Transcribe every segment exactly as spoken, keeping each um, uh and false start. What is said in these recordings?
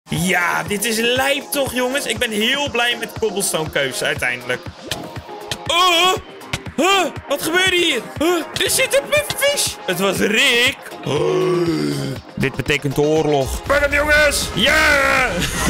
Ja, dit is lijp toch, jongens? Ik ben heel blij met de cobblestone keuze uiteindelijk. Oh, huh? Wat gebeurde hier? Huh? Er zit een puffish. Het was Rick. Oh. Dit betekent oorlog. Pak hem, jongens. Ja!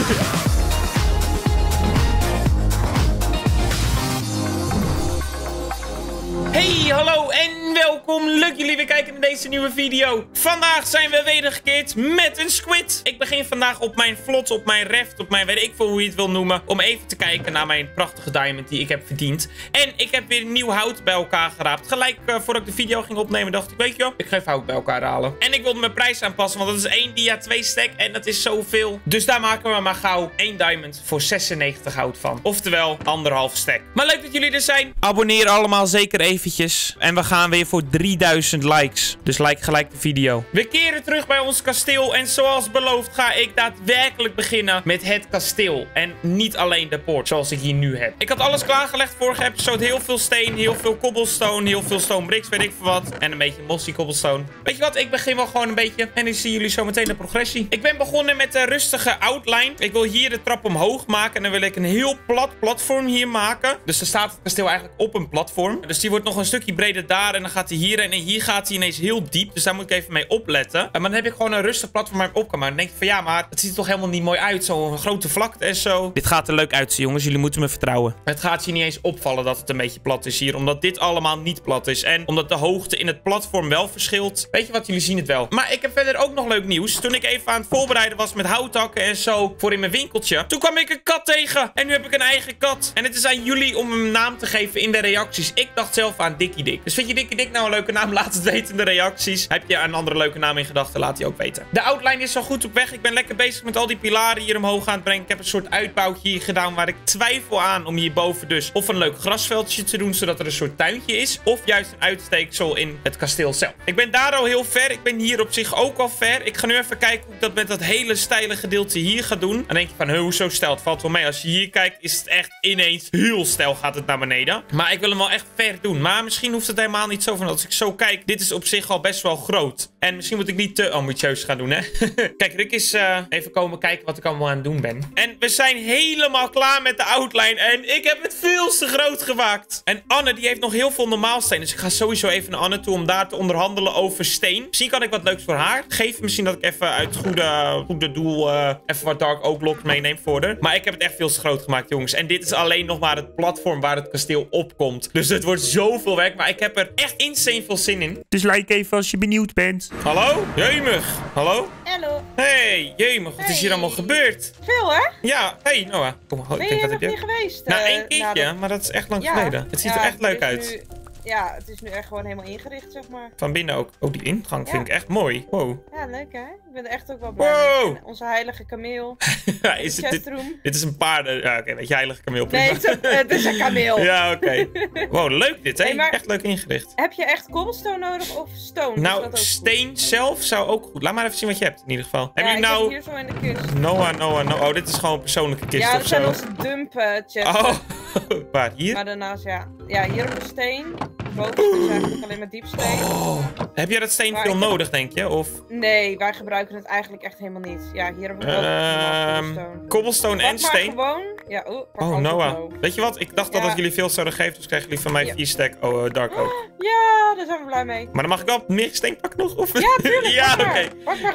Hey, hallo en welkom. Leuk jullie weer kijken naar deze nieuwe video. Vandaag zijn we wedergekeerd met een squid. Ik begin vandaag op mijn vlot, op mijn reft, op mijn weet ik veel hoe je het wil noemen. Om even te kijken naar mijn prachtige diamond die ik heb verdiend. En ik heb weer nieuw hout bij elkaar geraapt. Gelijk uh, voordat ik de video ging opnemen dacht ik, weet je wel, ik ga even hout bij elkaar halen. En ik wilde mijn prijs aanpassen, want dat is één dia, twee stack en dat is zoveel. Dus daar maken we maar gauw één diamond voor zesennegentig hout van. Oftewel, anderhalf stack. Maar leuk dat jullie er zijn. Abonneer allemaal zeker even. Eventjes. En we gaan weer voor drieduizend likes. Dus like gelijk de video. We keren terug bij ons kasteel. En zoals beloofd ga ik daadwerkelijk beginnen met het kasteel. En niet alleen de poort zoals ik hier nu heb. Ik had alles klaargelegd vorige episode. Heel veel steen, heel veel cobblestone, heel veel stone bricks, weet ik veel wat. En een beetje mossy cobblestone. Weet je wat? Ik begin wel gewoon een beetje. En ik zie jullie zo meteen de progressie. Ik ben begonnen met de rustige outline. Ik wil hier de trap omhoog maken. En dan wil ik een heel plat platform hier maken. Dus er staat het kasteel eigenlijk op een platform. Dus die wordt nog een stukje breder daar en dan gaat hij hierheen en hier gaat hij ineens heel diep. Dus daar moet ik even mee opletten. Maar dan heb ik gewoon een rustig platform waar ik op kan. Maar dan denk je van ja, maar het ziet er toch helemaal niet mooi uit. Zo'n grote vlakte en zo. Dit gaat er leuk uitzien, jongens. Jullie moeten me vertrouwen. Het gaat je niet eens opvallen dat het een beetje plat is hier. Omdat dit allemaal niet plat is. En omdat de hoogte in het platform wel verschilt. Weet je wat? Jullie zien het wel. Maar ik heb verder ook nog leuk nieuws. Toen ik even aan het voorbereiden was met houthakken en zo voor in mijn winkeltje. Toen kwam ik een kat tegen. En nu heb ik een eigen kat. En het is aan jullie om hem een naam te geven in de reacties. Ik dacht zelf aan Dikkie Dik. Dus vind je Dikkie Dik nou een leuke naam? Laat het weten in de reacties. Heb je een andere leuke naam in gedachten? Laat die ook weten. De outline is al goed op weg. Ik ben lekker bezig met al die pilaren hier omhoog aan het brengen. Ik heb een soort uitbouwtje hier gedaan waar ik twijfel aan om hierboven dus of een leuk grasveldje te doen, zodat er een soort tuintje is. Of juist een uitsteeksel in het kasteel zelf. Ik ben daar al heel ver. Ik ben hier op zich ook al ver. Ik ga nu even kijken hoe ik dat met dat hele steile gedeelte hier ga doen. Dan denk je van, hoezo stijl? Het valt wel mee. Als je hier kijkt, is het echt ineens heel steil gaat het naar beneden. Maar ik wil hem wel echt ver doen. Maar misschien hoeft het helemaal niet zo van als ik zo kijk. Dit is op zich al best wel groot. En misschien moet ik niet te ambitieus gaan doen, hè. Kijk, Rick is uh, even komen kijken wat ik allemaal aan het doen ben. En we zijn helemaal klaar met de outline. En ik heb het veel te groot gemaakt. En Anne, die heeft nog heel veel normaal steen. Dus ik ga sowieso even naar Anne toe om daar te onderhandelen over steen. Misschien kan ik wat leuks voor haar geven. Misschien dat ik even uit goede, goede doel uh, even wat dark oak blocks meeneem voor haar. Maar ik heb het echt veel te groot gemaakt, jongens. En dit is alleen nog maar het platform waar het kasteel op komt. Dus het wordt zoveel werk. Maar ik heb er echt insane veel zin in. Dus like even als je benieuwd bent. Hallo? Jemig. Hallo? Hallo. Hey, jemig. Wat hey. is hier allemaal gebeurd? Veel, hè? Ja. Hey, Noah. Kom maar. Ben je er nog niet geweest? Nou, uh, één keertje, nou, maar dat is echt lang ja. geleden. Het ziet ja, er echt leuk is uit. Nu, ja, het is nu echt gewoon helemaal ingericht, zeg maar. Van binnen ook. Oh, die ingang ja. vind ik echt mooi. Wow. Ja, leuk, hè? Ik ben er echt ook wel blij wow. mee. En onze heilige kameel. Ja, is het, dit, dit is een paarden... Ja, oké, okay, weet je, heilige kameel. Nee, het is, een, het is een kameel. Ja, oké. Okay. Wow, leuk dit, hè? Hey, maar, echt leuk ingericht. Heb je echt cobblestone nodig of stone? Nou, steen goed? zelf zou ook goed. Laat maar even zien wat je hebt, in ieder geval. Ja, heb je ik nou... hier zo in de kist. Noah, Noah, Noah. Oh, dit is gewoon een persoonlijke kist ja, of zo. Ja, dat zijn onze dump uh, chests. Oh, waar? Hier? Maar daarnaast, ja. Ja, hier op de steen. Boven is eigenlijk alleen maar diepsteen. Oh. Heb jij dat steen maar veel ik... nodig, denk je? Of... Nee, wij gebruiken het eigenlijk echt helemaal niet. Ja, hier hebben we wel uh, cobblestone. Cobblestone en steen? gewoon. Ja, oh, oh Noah. Omhoog. Weet je wat? Ik dacht ja. dat, dat jullie veel zouden geven, dus krijgen jullie van mij ja. vier stack oh, uh, dark oak. Ja, daar zijn we blij mee. Maar dan mag ik wel meer steen pakken nog? Of? Ja, tuurlijk. Ja, oké. Okay.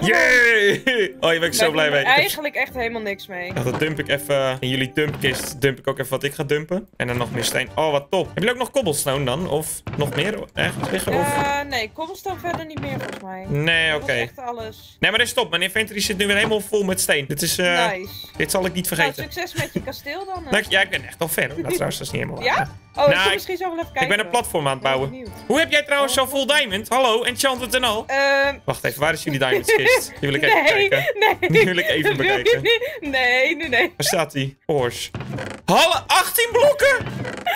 Yay! Oh, hier ben ik zo blij mee. Ik heb eigenlijk echt helemaal niks mee. Ja, dat dump ik even in jullie dumpkist. Dump ik ook even wat ik ga dumpen. En dan nog meer steen. Oh, wat top. Heb jullie ook nog cobblestone dan? Of nog meer ergens liggen? Uh, of? Nee, cobblestone verder niet meer volgens mij. Nee, oké. Okay. echt alles. Nee, maar dit is top. Mijn inventory zit nu weer helemaal vol met steen. Dit is... Uh, nice. Dit zal ik niet vergeten. Nou, succes met je kasteel dan. Nou, ja, ik ben echt al ver hoor. Dat trouwens, dat is niet helemaal ja? waar. Oh, nou, ik misschien zo wel even kijken. Ik ben een platform aan het bouwen. Hoe heb jij trouwens oh. zo full diamond? Hallo, enchanted en al? Uh, Wacht even, waar is jullie diamondskist? Die wil ik even nee, kijken. Nee, Die wil ik even bekijken. Nee, nee, nee. Waar staat die? Porsche. Hallo, achttien blokken?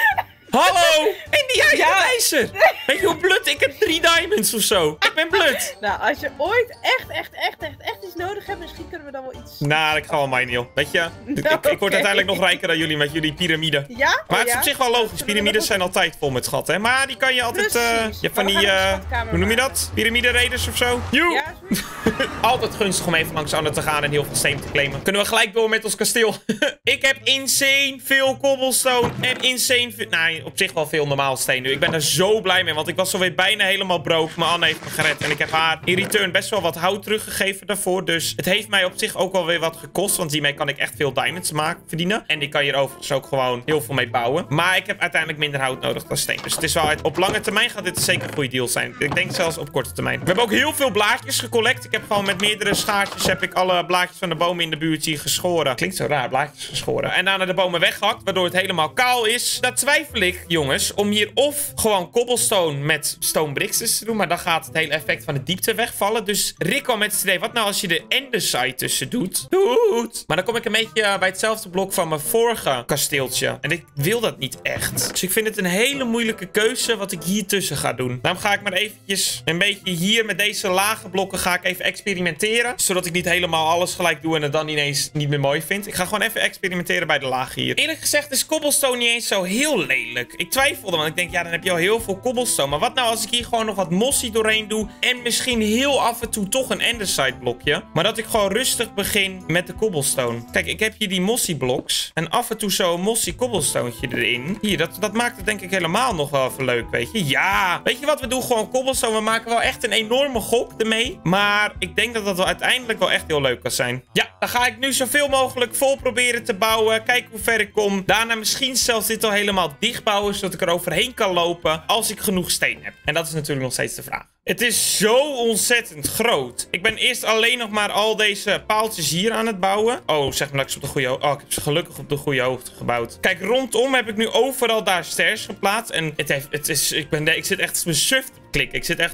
Hallo! En die hij Ja. ijzer! Weet je hoe blut? Ik heb drie diamonds of zo. Ik ben blut. Nou, als je ooit echt, echt, echt, echt, echt iets nodig hebt, misschien kunnen we dan wel iets... Nou, ik ga wel mijn Neil. Weet je, ik, ik, ik word Oké. uiteindelijk nog rijker dan jullie met jullie piramide. Ja? Maar het is ja? op zich wel logisch. Zullen we Piramides nog- zijn altijd vol met schat, hè? Maar die kan je altijd. eh Precies. je hebt van Maar we die. gaan een eh, schatkamer hoe noem je maken. dat? Piramide-raiders of zo? Joe! Ja, zoiets. Altijd gunstig om even langs Anne te gaan en heel veel steen te claimen. Kunnen we gelijk door met ons kasteel. Ik heb insane veel cobblestone en insane veel... Nou, op zich wel veel normaal steen nu. Ik ben er zo blij mee, want ik was alweer bijna helemaal broke. Maar Anne heeft me gered en ik heb haar in return best wel wat hout teruggegeven daarvoor. Dus het heeft mij op zich ook wel weer wat gekost, want hiermee kan ik echt veel diamonds maken, verdienen. En die kan je er overigens ook gewoon heel veel mee bouwen. Maar ik heb uiteindelijk minder hout nodig dan steen. Dus het is wel uit... op lange termijn gaat dit zeker een goede deal zijn. Ik denk zelfs op korte termijn. We hebben ook heel veel blaadjes gecollect. Ik heb gewoon met meerdere schaartjes heb ik alle blaadjes van de bomen in de buurt hier geschoren. Klinkt zo raar, blaadjes geschoren. En daarna de bomen weggehakt, waardoor het helemaal kaal is. Daar twijfel ik, jongens, om hier of gewoon cobblestone met stone bricks te doen. Maar dan gaat het hele effect van de diepte wegvallen. Dus Rick kwam met het idee, wat nou als je de enderside tussen doet? Doet! Maar dan kom ik een beetje bij hetzelfde blok van mijn vorige kasteeltje. En ik wil dat niet echt. Dus ik vind het een hele moeilijke keuze wat ik hier tussen ga doen. Daarom ga ik maar eventjes een beetje hier met deze lage blokken ga ik even experimenteren. Zodat ik niet helemaal alles gelijk doe en het dan ineens niet meer mooi vind. Ik ga gewoon even experimenteren bij de lagen hier. Eerlijk gezegd is cobblestone niet eens zo heel lelijk. Ik twijfelde, want ik denk, ja, dan heb je al heel veel cobblestone. Maar wat nou als ik hier gewoon nog wat mossy doorheen doe en misschien heel af en toe toch een enderside blokje. Maar dat ik gewoon rustig begin met de cobblestone. Kijk, ik heb hier die mossy blocks en af en toe zo'n mossy cobblestonetje erin. Hier, dat, dat maakt het denk ik helemaal nog wel even leuk, weet je. Ja, weet je wat, we doen gewoon cobblestone. We maken wel echt een enorme gok ermee. Maar ik denk dat dat wel uiteindelijk wel echt heel leuk kan zijn. Ja, dan ga ik nu zoveel mogelijk vol proberen te bouwen. Kijken hoe ver ik kom. Daarna misschien zelfs dit al helemaal dicht bouwen, zodat ik er overheen kan lopen als ik genoeg steen heb. En dat is natuurlijk nog steeds de vraag. Het is zo ontzettend groot. Ik ben eerst alleen nog maar al deze paaltjes hier aan het bouwen. Oh, zeg maar dat ik ze op de goede hoogte... Oh, ik heb ze gelukkig op de goede hoogte gebouwd. Kijk, rondom heb ik nu overal daar stairs geplaatst. En het heeft... Het is... Ik ben... Ik zit echt mijn suf te klikken. Ik zit echt...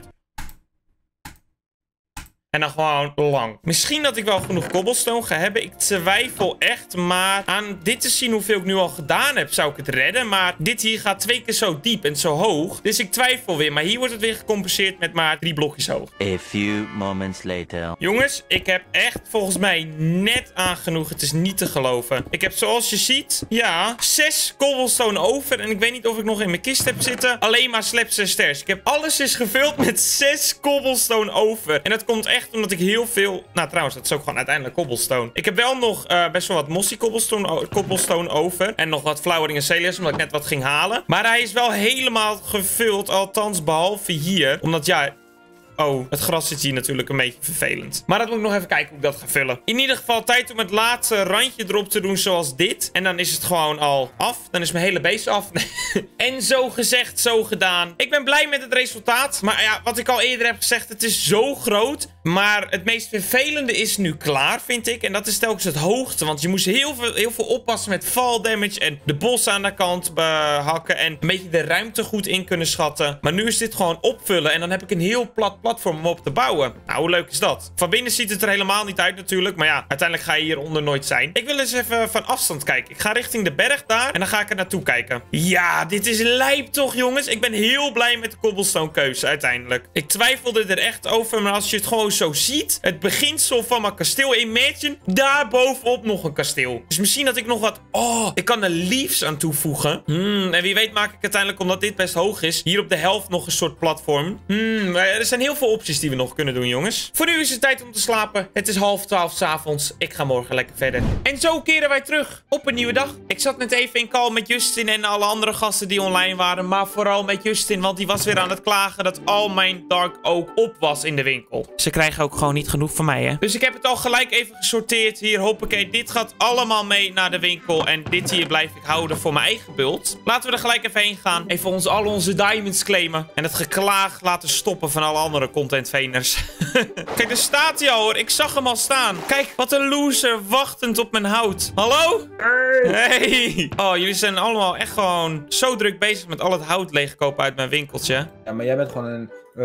En dan gewoon lang. Misschien dat ik wel genoeg cobblestone ga hebben. Ik twijfel echt maar aan dit te zien hoeveel ik nu al gedaan heb. Zou ik het redden? Maar dit hier gaat twee keer zo diep en zo hoog. Dus ik twijfel weer. Maar hier wordt het weer gecompenseerd met maar drie blokjes hoog. A few moments later. Jongens, ik heb echt volgens mij net aan genoeg. Het is niet te geloven. Ik heb zoals je ziet, ja, zes cobblestone over. En ik weet niet of ik nog in mijn kist heb zitten. Alleen maar slabs en stairs. Ik heb alles is gevuld met zes cobblestone over. En dat komt echt omdat ik heel veel... Nou, trouwens, dat is ook gewoon uiteindelijk cobblestone. Ik heb wel nog uh, best wel wat mossy cobblestone, cobblestone over. En nog wat flowering celias, omdat ik net wat ging halen. Maar hij is wel helemaal gevuld. Althans, behalve hier. Omdat, ja... Oh, het gras zit hier natuurlijk een beetje vervelend. Maar dat moet ik nog even kijken hoe ik dat ga vullen. In ieder geval tijd om het laatste randje erop te doen zoals dit. En dan is het gewoon al af. Dan is mijn hele base af. En zo gezegd, zo gedaan. Ik ben blij met het resultaat. Maar ja, wat ik al eerder heb gezegd, het is zo groot. Maar het meest vervelende is nu klaar, vind ik. En dat is telkens het hoogte. Want je moest heel veel, heel veel oppassen met fall damage. En de bossen aan de kant behakken. En een beetje de ruimte goed in kunnen schatten. Maar nu is dit gewoon opvullen. En dan heb ik een heel plat platform om op te bouwen. Nou, hoe leuk is dat? Van binnen ziet het er helemaal niet uit natuurlijk. Maar ja, uiteindelijk ga je hieronder nooit zijn. Ik wil eens even van afstand kijken. Ik ga richting de berg daar. En dan ga ik er naartoe kijken. Ja, dit is lijp toch, jongens? Ik ben heel blij met de cobblestone keuze uiteindelijk. Ik twijfelde er echt over. Maar als je het gewoon zo ziet. Het beginsel van mijn kasteel. Imagine daar bovenop nog een kasteel. Dus misschien dat ik nog wat... Oh, ik kan er leaves aan toevoegen. Hmm, en wie weet maak ik uiteindelijk, omdat dit best hoog is, hier op de helft nog een soort platform. Hmm, er zijn heel veel opties die we nog kunnen doen, jongens. Voor nu is het tijd om te slapen. Het is half twaalf 's avonds. Ik ga morgen lekker verder. En zo keren wij terug op een nieuwe dag. Ik zat net even in call met Justin en alle andere gasten die online waren. Maar vooral met Justin, want die was weer aan het klagen dat al mijn dark oak op was in de winkel. Ze krijgen ook gewoon niet genoeg van mij, hè. Dus ik heb het al gelijk even gesorteerd. Hier, hoppakee. Dit gaat allemaal mee naar de winkel. En dit hier blijf ik houden voor mijn eigen bult. Laten we er gelijk even heen gaan. Even ons, al onze diamonds claimen. En het geklaag laten stoppen van alle andere contentveeners. Kijk, daar staat hij al, hoor. Ik zag hem al staan. Kijk, wat een loser wachtend op mijn hout. Hallo? Hey. Hey. Oh, jullie zijn allemaal echt gewoon zo druk bezig met al het hout leegkopen uit mijn winkeltje. Ja, maar jij bent gewoon een, een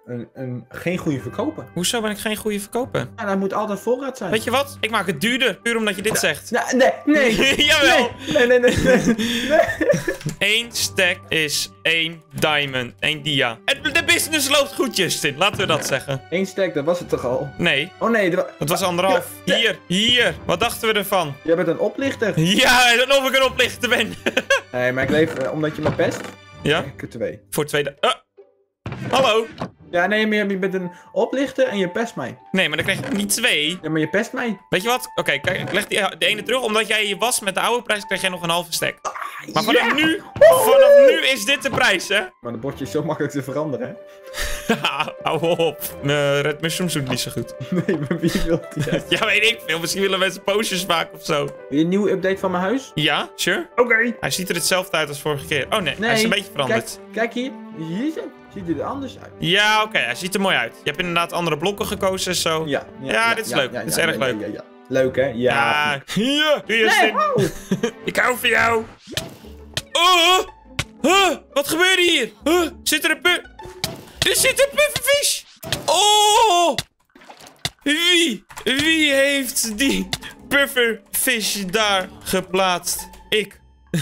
een, een, geen goede verkoper. Hoezo ben ik geen goede verkoper? Ja, dat moet altijd voorraad zijn. Weet je wat? Ik maak het duurder, puur omdat je dit zegt. Ja, nee, nee. Jawel. Nee, nee, nee, nee. nee. Eén stack is één diamond, één dia. Het, de business loopt goed, Justin. Laten we dat zeggen. Eén stack, dat was het toch al? Nee, Oh nee, dat het was anderhalf. Ja, Hier, hier. Wat dachten we ervan? jij bent een oplichter. Ja, en of ik een oplichter ben. Nee, maar ik leef, eh, omdat je me pest, Ja? krijg ik er twee. Voor tweede... Ah. Hallo? Ja, nee, maar je bent een oplichter en je pest mij. Nee, maar dan krijg je niet twee. Ja, maar je pest mij. Weet je wat? Oké, kijk, ik leg die, de ene terug. Omdat jij je was met de oude prijs, krijg jij nog een halve stack. Maar vanaf Ja. nu, vanaf nu is dit de prijs, hè? Maar dat bordje is zo makkelijk te veranderen, hè? Hou op. Mijn Red Mushrooms doet niet zo goed. Nee, maar wie wil die? Wil Ja, weet ik veel. Misschien willen mensen posters maken of zo. je een nieuwe update van mijn huis? Ja, sure. Oké. Hij ziet er hetzelfde uit als vorige keer. Oh nee, Nee, hij is een beetje veranderd. Kijk, kijk hier. Hier is het. Ziet er anders uit. Ja, oké, hij ziet er mooi uit. Je hebt inderdaad andere blokken gekozen en zo. Ja, Ja, dit is leuk. Dit is erg ja, leuk. Ja, ja, ja. Leuk, hè? Ja. Ja, hier. Doe je Nee, zin. oh. Ik hou van jou. Oh, huh, wat gebeurt hier? Huh, zit er een pu... Er zit een pufferfish. Oh. Wie? Wie heeft die pufferfish daar geplaatst? Ik.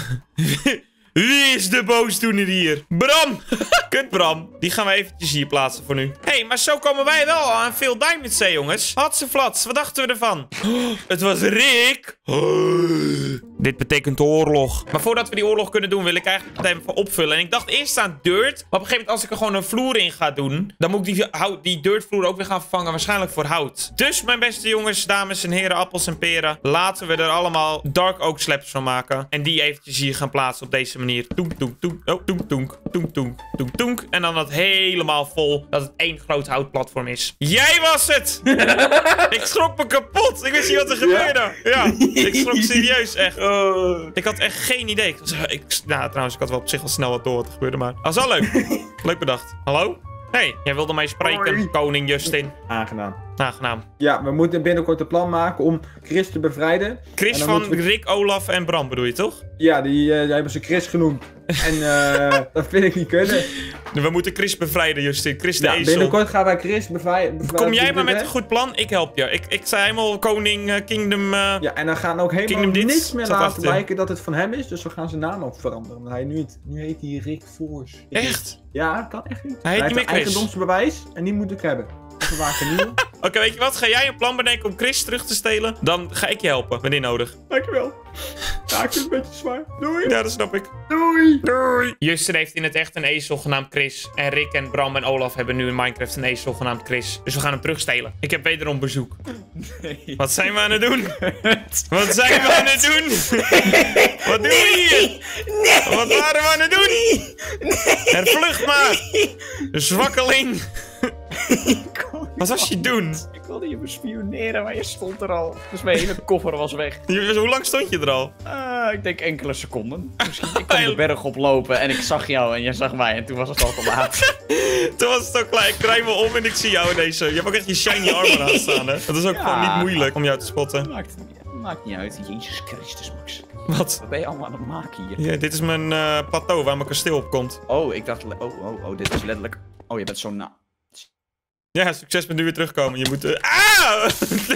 Wie is de boosdoener hier? Bram! Kut Bram. Die gaan we eventjes hier plaatsen voor nu. Hé, hey, maar zo komen wij wel aan veel diamonds, hè, jongens. Hatseflats, wat dachten we ervan? Oh, het was Rick. Oh, dit betekent oorlog. Maar voordat we die oorlog kunnen doen, wil ik eigenlijk het even opvullen. En ik dacht eerst aan dirt. Maar op een gegeven moment, als ik er gewoon een vloer in ga doen, dan moet ik die, hout, die dirtvloer ook weer gaan vervangen. Waarschijnlijk voor hout. Dus, mijn beste jongens, dames en heren, appels en peren. Laten we er allemaal dark oak slabs van maken. En die eventjes hier gaan plaatsen op deze manier. Toenk, toenk, toenk. Oh, toenk, toenk. Toenk, toenk. Toenk, toenk. En dan dat helemaal vol. Dat het één groot houtplatform is. Jij was het! Ik schrok me kapot. Ik wist niet wat er gebeurde. Ja, ik schrok serieus echt. Ik had echt geen idee. Ik was, ik, nou, trouwens, ik had wel op zich wel snel wat door wat er gebeurde, maar... Dat was wel leuk. Leuk bedacht. Hallo? Hey, jij wilde mij spreken, Hoi. koning Justin. Aangenaam. Aangenaam. Ja, we moeten binnenkort een plan maken om Chris te bevrijden. Chris En dan van moeten we- Rick, Olaf en Bram bedoel je toch? Ja, die, eh, die hebben ze Chris genoemd. En eh dat vind ik niet kunnen. We moeten Chris bevrijden, Justin. Chris de Ja, ezel. binnenkort gaan wij Chris bevrijden. Kom jij maar met een goed plan, ik help je. Ik, ik sta helemaal koning, uh, kingdom... Uh... Ja, en dan gaan ook helemaal Kingdom dit niks meer zat laten achter. lijken dat het van hem is. Dus we gaan zijn naam ook veranderen. Want hij nu, niet, nu heet hij Rick Force. Echt? Ja, dat kan echt niet. Hij heet niet heeft meer een Chris. eigendomsbewijs en die moet ik hebben. We maken een nieuwe. Oké, okay, weet je wat? Ga jij een plan bedenken om Chris terug te stelen? Dan ga ik je helpen, wanneer nodig. Dankjewel. Ja, ik vind het een beetje zwaar. Doei. Ja, dat snap ik. Doei. Doei. Justin heeft in het echt een ezel genaamd Chris. En Rick en Bram en Olaf hebben nu in Minecraft een ezel genaamd Chris. Dus we gaan hem terugstelen. Ik heb wederom bezoek. Nee. Wat zijn we aan het doen? Wat zijn we aan het doen? Wat doen we hier? Wat waren we aan het doen? Hervlucht maar. Zwakkeling. Wat was je doen? Ik wilde je bespioneren, maar je stond er al. Dus mijn hele koffer was weg. Je- Hoe lang stond je er al? Uh, ik denk enkele seconden. Misschien ik kwam de berg oplopen en ik zag jou en jij zag mij en toen was het al te laat. Toen was het ook klaar. Ik draai me om en ik zie jou in deze. Je hebt ook echt je shiny armor aan staan, hè? Dat is ook Ja. gewoon niet moeilijk om jou te spotten. Maakt, maakt niet uit. Jezus Christus, Max. Wat? Wat ben je allemaal aan het maken hier? Ja, dit is mijn eh, plateau waar mijn kasteel op komt. Oh, ik dacht... le- Oh, oh, oh, dit is letterlijk... Oh, je bent zo na... Ja, succes met nu weer terugkomen. Je moet... eh, Ah!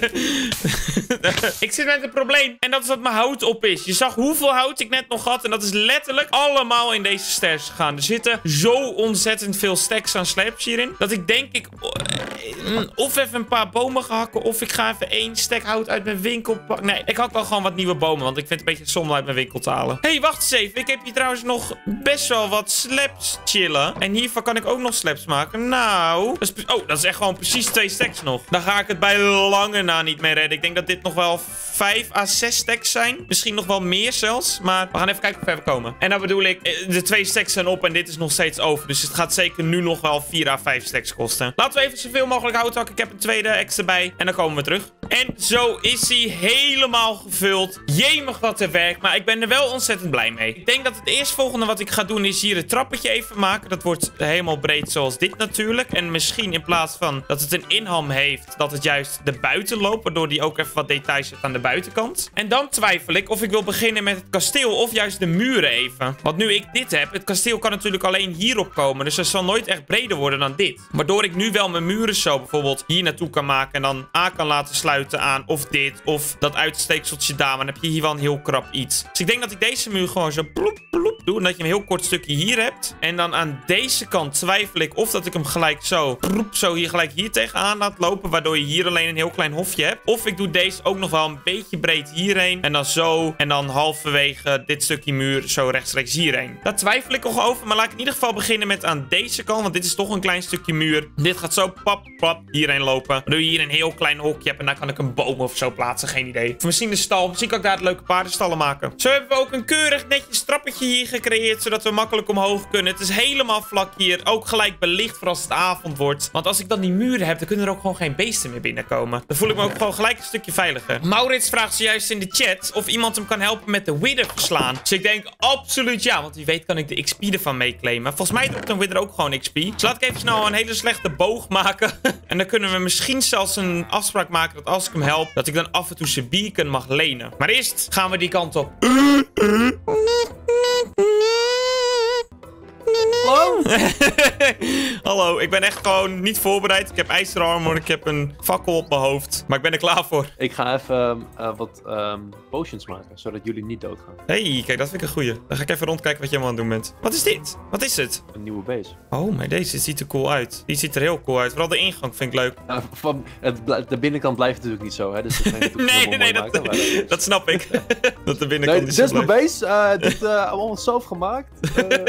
Ik zit met een probleem. En dat is dat mijn hout op is. Je zag hoeveel hout ik net nog had. En dat is letterlijk allemaal in deze stairs gegaan. Er zitten zo ontzettend veel stacks aan slabs hierin. Dat ik denk ik... Of even een paar bomen ga hakken. Of ik ga even één stack hout uit mijn winkel pakken. Nee, ik hak wel gewoon wat nieuwe bomen. Want ik vind het een beetje zonde uit mijn winkel te halen. Hé, hey, wacht eens even. Ik heb hier trouwens nog best wel wat slabs chillen. En hiervan kan ik ook nog slabs maken. Nou... Dat is, oh, dat is echt gewoon precies twee stacks nog. Dan ga ik het bij lange na niet meer redden. Ik denk dat dit nog wel vijf à zes stacks zijn. Misschien nog wel meer zelfs. Maar we gaan even kijken hoe ver we komen. En dan bedoel ik, de twee stacks zijn op en dit is nog steeds over. Dus het gaat zeker nu nog wel vier à vijf stacks kosten. Laten we even zoveel mogelijk hout hakken. Ik heb een tweede extra bij. En dan komen we terug. En zo is hij helemaal gevuld. Jemig wat er werkt. Maar ik ben er wel ontzettend blij mee. Ik denk dat het eerstvolgende wat ik ga doen is hier het trappetje even maken. Dat wordt helemaal breed zoals dit natuurlijk. En misschien in plaats van dat het een inham heeft, dat het juist de buiten loopt, waardoor die ook even wat details heeft aan de buitenkant. En dan twijfel ik of ik wil beginnen met het kasteel of juist de muren even. Want nu ik dit heb, het kasteel kan natuurlijk alleen hierop komen, dus het zal nooit echt breder worden dan dit. Waardoor ik nu wel mijn muren zo bijvoorbeeld hier naartoe kan maken en dan aan kan laten sluiten aan of dit of dat uitsteekseltje daar, maar dan heb je hier wel een heel krap iets. Dus ik denk dat ik deze muur gewoon zo ploep ploep doe en dat je een heel kort stukje hier hebt. En dan aan deze kant twijfel ik of dat ik hem gelijk zo ploep, zo hier gelijk hier tegenaan laat lopen, waardoor je hier alleen een heel klein hofje hebt. Of ik doe deze ook nog wel een beetje breed hierheen en dan zo en dan halverwege dit stukje muur zo rechtstreeks hierheen. Daar twijfel ik nog over, maar laat ik in ieder geval beginnen met aan deze kant, want dit is toch een klein stukje muur. Dit gaat zo pap pap hierheen lopen, waardoor je hier een heel klein hokje hebt en daar kan ik een boom of zo plaatsen, geen idee. Of misschien de stal, misschien kan ik daar leuke paardenstallen maken. Zo hebben we ook een keurig netjes trappetje hier gecreëerd, zodat we makkelijk omhoog kunnen. Het is helemaal vlak hier, ook gelijk belicht voor als het avond wordt. Want als ik dan die muren heb, dan kunnen er ook gewoon geen beesten meer binnenkomen. Dan voel ik me ook gewoon gelijk een stukje veiliger. Maurits vraagt zojuist in de chat of iemand hem kan helpen met de Wither verslaan. Dus ik denk absoluut ja, want wie weet kan ik de X P ervan meeclaimen. Volgens mij doet een Wither ook gewoon X P. Dus laat ik even snel een hele slechte boog maken. En dan kunnen we misschien zelfs een afspraak maken dat als ik hem help, dat ik dan af en toe zijn beacon mag lenen. Maar eerst gaan we die kant op. Hallo? Hallo, ik ben echt gewoon niet voorbereid. Ik heb ijzeren armor, ik heb een fakkel op mijn hoofd. Maar ik ben er klaar voor. Ik ga even uh, wat um, potions maken, zodat jullie niet doodgaan. Hé, kijk, dat vind ik een goeie. Dan ga ik even rondkijken wat je allemaal aan het doen bent. Wat is dit? Wat is het? Een nieuwe base. Oh, maar deze ziet er cool uit. Die ziet er heel cool uit. Vooral de ingang vind ik leuk. Uh, van, het, de binnenkant blijft natuurlijk niet zo, hè? Dus het geen nee, nee, nee, dat, maken, maar, uh, dat snap ik. Dat de binnenkant nee, is dit is mijn base. Uh, dit uh, allemaal zelf gemaakt. Uh,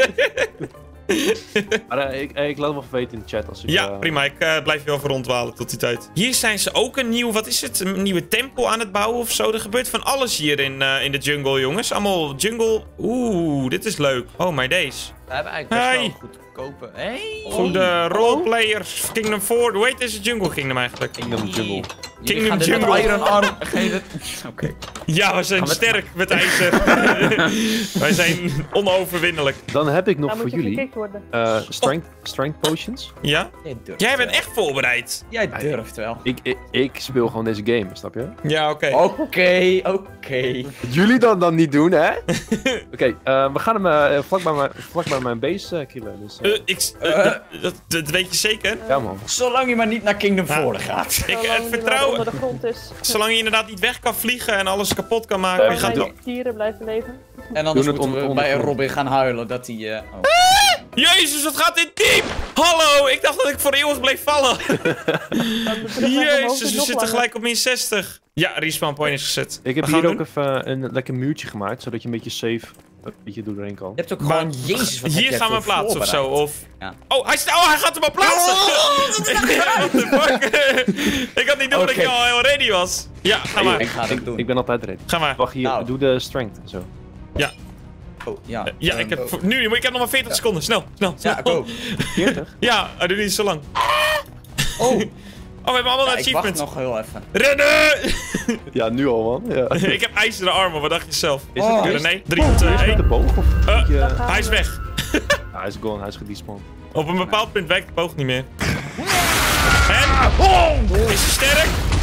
maar uh, ik, ik laat hem even weten in de chat als ik... Ja, uh... prima. Ik uh, blijf je wel voor rondwalen tot die tijd. Hier zijn ze ook een nieuw... Wat is het? Een nieuwe tempel aan het bouwen of zo. Er gebeurt van alles hier in, uh, in de jungle, jongens. Allemaal jungle... Oeh, dit is leuk. Oh, my days. We hebben eigenlijk best Hey. wel goed kopen. Hey. Goede roleplayers. Kingdom four. Hoe heet deze jungle Kingdom eigenlijk? Kingdom Jungle. Kingdom Jullie gaan dit Jungle. met Iron Arm. Oké. Okay. Ja, we zijn Gaan we- sterk met ijzer. Wij zijn onoverwinnelijk. Dan heb ik nog Dan voor moet je jullie gekikt worden. uh, strength, strength potions. Ja? Jij durft Jij bent wel. echt voorbereid. Jij durft wel. Ik, ik, ik speel gewoon deze game, snap je? Ja, oké. Oké, okay, oké. Okay. Jullie dan dan niet doen, hè? Oké, okay, uh, we gaan hem uh, vlak, bij mijn, vlak bij mijn base uh, killen. Dus, uh, Uh, ik, uh, dat, dat, dat weet je zeker? ja, man. Zolang je maar niet naar Kingdom Ja. four gaat. Ik, Zolang het die maar vertrouwen... onder de grond is. Zolang je inderdaad niet weg kan vliegen en alles kapot kan maken. Ja, je gaat Zolang wel... die dieren blijven leven. En anders Doen het moeten we onder- bij ondergrond. Robin gaan huilen dat hij... Uh, oh. Jezus, wat gaat dit diep! Hallo, ik dacht dat ik voor eeuwig bleef vallen. Jezus, we zitten gelijk op min zestig. Ja, respawn point is gezet. Ik heb Wat gaan hier we ook even een lekker muurtje gemaakt, zodat je een beetje safe een beetje door doorheen kan. Je hebt ook Maar gewoon... Jezus, wat heb Hier jij gaan we voor plaatsen of zo, voorbereid. of... Ja. Oh, hij, sta- oh, hij gaat hem al plaatsen! What the fuck? Ik had niet door dat Oké. je al heel ready was. Ja, ga Ik maar. ga dat doen. Ik ben altijd ready. Ga maar. Wacht hier, Nou. doe de strength en zo. Ja, Oh, ja. ja ik heb... Oh. Nu, ik heb nog maar veertig seconden. Snel, snel, snel. Ja, go. veertig? Ja, hij doet niet zo lang. Oh, Oh, we hebben allemaal ja, een ik wacht achievement. nog heel even. Rennen! Ja, nu al, man. Ja. Ik heb ijzeren armen, wat dacht je zelf? Is Oh. het René, drie, twee, met de één. boog of Uh, moet je- Hij is weg. Ja, hij is gone, hij is gedespawned. Op een bepaald punt werkt de boog niet meer. En... Oh! Is hij sterk?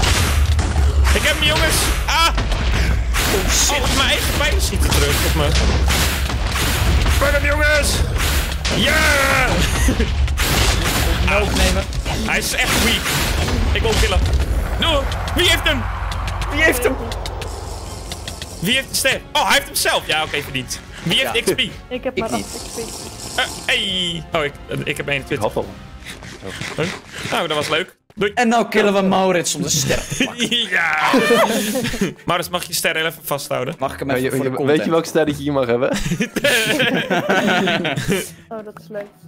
Ik heb hem, jongens! Ah! Oh, mijn eigen pijn schiet er terug op me. Pak hem, jongens! Ja! Nou, nemen. Hij is echt weak. Ik wil hem killen. No! Wie heeft hem? Wie heeft hem? Wie heeft de ster? Oh, hij heeft hem zelf. Ja, oké, verdiend. Wie heeft Ja. X P? Ik heb Ik maar niet. acht X P. Uh, hey! Oh, ik, ik heb Ik eenentwintig. had al. Huh? Nou, dat was leuk. Doei. En nou killen we Maurits om de ster te pakken. Ja! Maurits, mag je ster heel even vasthouden? Mag ik hem Ja, even je- voor de je- content? weet je welk sterretje je mag hebben? Oh, dat is leuk.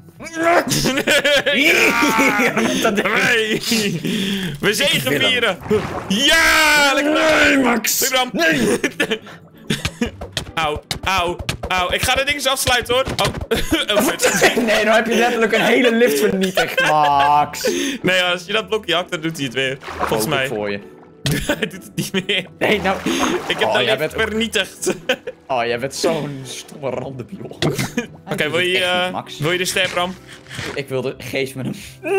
Hey. We zegevieren! Ja! Lekker! Nee, Max! Doei, Bram. Nee! Auw, auw, auw. Ik ga de dingen afsluiten, hoor. Oh. Oh, kut. Nee, nou heb je letterlijk een hele lift vernietigd, Max. Nee, als je dat blokje hakt, dan doet hij het weer. Volgens Hoop ik mij. voor je. Hij doet het niet meer. Nee, nou... Ik heb Oh, dat jij lift bent ook- vernietigd. Oh, jij bent zo'n stomme randebiel. Oké, Oké, wil, je, uh, wil je de ster, Bram? Ik wilde... Geef me hem.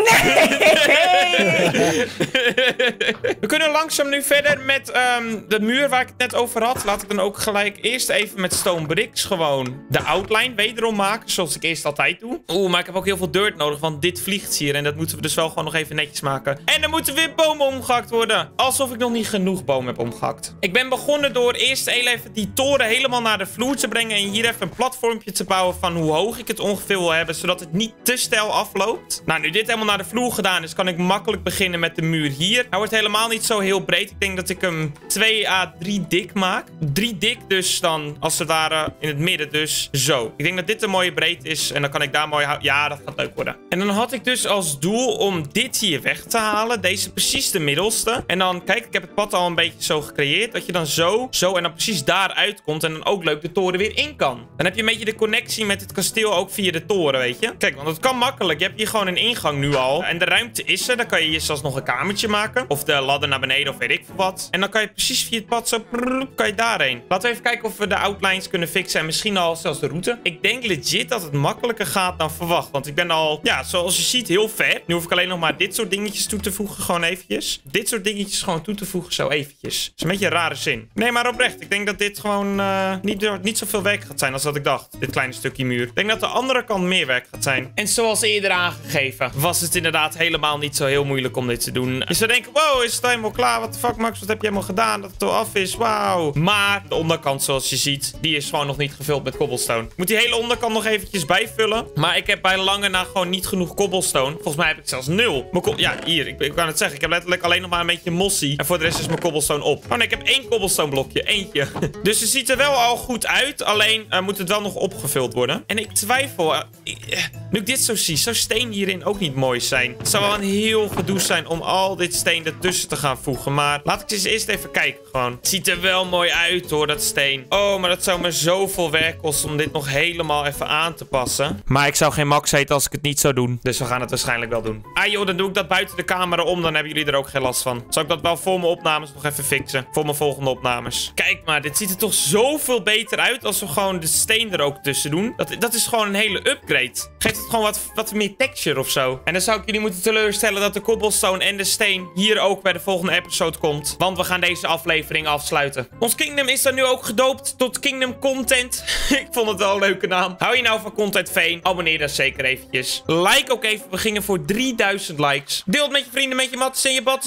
We kunnen langzaam nu verder met um, de muur waar ik het net over had. Laat ik dan ook gelijk eerst even met stone bricks gewoon de outline wederom maken. Zoals ik eerst altijd doe. Oeh, maar ik heb ook heel veel dirt nodig, want dit vliegt hier. En dat moeten we dus wel gewoon nog even netjes maken. En dan moeten weer bomen omgehakt worden. Alsof ik nog niet genoeg bomen heb omgehakt. Ik ben begonnen door eerst even die toren helemaal naar de vloer te brengen. En hier even een platformpje te bouwen van hoe hoog ik het ongeveer wil hebben. Zodat het niet te steil afloopt. Nou, nu dit helemaal naar de vloer gedaan is, kan ik makkelijk beginnen met de muur hier. Hij wordt helemaal niet zo heel breed. Ik denk dat ik hem twee à drie dik maak. drie dik dus dan, als het ware, in het midden dus zo. Ik denk dat dit een mooie breedte is. En dan kan ik daar mooi houden. Ja, dat gaat leuk worden. En dan had ik dus als doel om dit hier weg te halen. Deze precies de middelste. En dan, kijk, ik heb het pad al een beetje zo gecreëerd. Dat je dan zo, zo en dan precies daar uitkomt. En dan ook leuk de toren weer in kan. Dan heb je een beetje de connectie met het kasteel ook via de toren, weet je. Kijk, want het kan makkelijk. Je hebt hier gewoon een ingang nu al. En de ruimte is er. Dan kan je hier zelfs nog een kamertje maken. Of de ladder naar beneden of weet ik veel wat. En dan kan je precies via het pad zo, prrr, kan je daarheen. Laten we even kijken of we de outlines kunnen fixen. En misschien al zelfs de route. Ik denk legit dat het makkelijker gaat dan verwacht. Want ik ben al, ja, zoals je ziet, heel ver. Nu hoef ik alleen nog maar dit soort dingetjes toe te voegen. Gewoon eventjes. Dit soort dingetjes gewoon toe te voegen. Zo eventjes. Dat is een beetje een rare zin. Nee, maar oprecht. Ik denk dat dit gewoon uh, niet, niet zoveel werk gaat zijn als dat ik dacht. Dit kleine stukje muur. Ik denk dat de andere kant meer werk gaat zijn. En zoals eerder aangegeven, was het inderdaad helemaal niet zo heel moeilijk om dit te doen. Je zou denken, wow, is het helemaal klaar? What the fuck, Max? Wat heb je helemaal gedaan? Dat het al af is? Wauw. Maar de onderkant, zoals je ziet, die is gewoon nog niet gevuld met cobblestone. Ik moet die hele onderkant nog eventjes bijvullen. Maar ik heb bij lange na gewoon niet genoeg cobblestone. Volgens mij heb ik zelfs nul. Ja, hier. Ik, ik kan het zeggen. Ik heb letterlijk alleen nog maar een beetje mossie. En voor de rest is mijn cobblestone op. Oh nee, ik heb één cobblestone blokje. Eentje. Dus het ziet er wel al goed uit. Alleen uh, moet het wel nog opgevuld worden. En ik twijfel. Uh, nu ik dit zo zie, zou steen hierin ook niet mooi zijn. Het zou wel een heel gedoe zijn om al dit steen ertussen te gaan voegen. Maar laat ik eens eerst even kijken gewoon. Het ziet er wel mooi uit hoor, dat steen. Oh, maar dat zou me zoveel werk kosten om dit nog helemaal even aan te passen. Maar ik zou geen max eten als ik het niet zou doen. Dus we gaan het waarschijnlijk wel doen. Ah joh, dan doe ik dat buiten de camera om. Dan hebben jullie er ook geen last van. Zal ik dat wel voor mijn opnames nog even fixen. Voor mijn volgende opnames. Kijk maar, dit ziet er toch zoveel beter uit als we gewoon de steen er ook tussen doen. Dat, dat is gewoon een hele upgrade. Geeft het gewoon wat, wat meer texture of zo. En dan zou ik jullie moeten teleurstellen dat de cobblestone en de steen hier ook bij de volgende episode komt. Want we gaan deze aflevering afsluiten. Ons kingdom is dan nu ook gedoopt tot Kingdom Content. Ik vond het wel een leuke naam. Hou je nou van Content Veen? Abonneer dan zeker eventjes. Like ook even. We gingen voor drieduizend likes. Deel het met je vrienden, met je matties en je badjes. En dan spreek ik jullie de volgende keer. Spreek laat glaasje water tot vier. Flesje bier, yeah!